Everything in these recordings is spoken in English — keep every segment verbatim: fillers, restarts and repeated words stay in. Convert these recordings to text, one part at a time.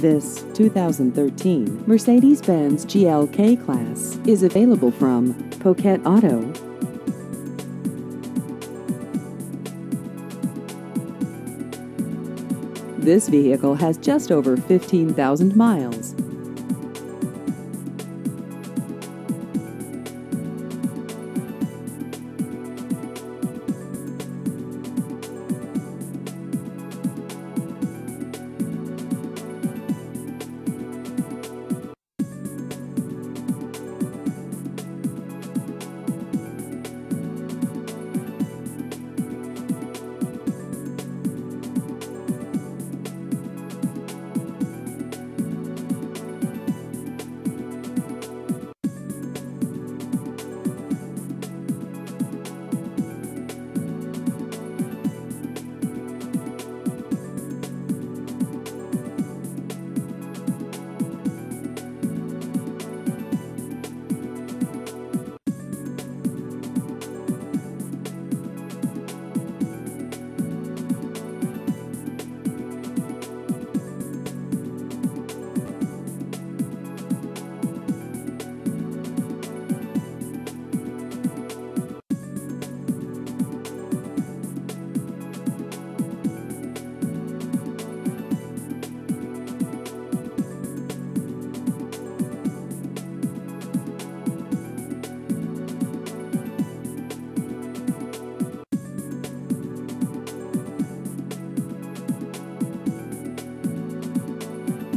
This two thousand thirteen Mercedes-Benz G L K Class is available from Poquet Auto. This vehicle has just over fifteen thousand miles.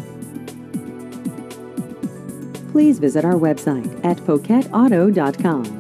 Please visit our website at poquet auto dot com.